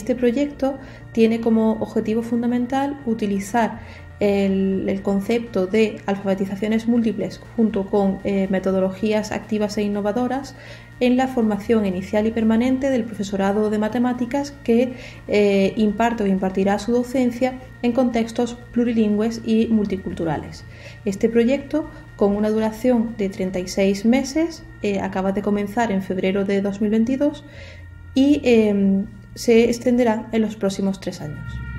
Este proyecto tiene como objetivo fundamental utilizar el concepto de alfabetizaciones múltiples junto con metodologías activas e innovadoras en la formación inicial y permanente del profesorado de matemáticas que imparte o impartirá su docencia en contextos plurilingües y multiculturales. Este proyecto, con una duración de 36 meses, acaba de comenzar en febrero de 2022 y se extenderá en los próximos 3 años.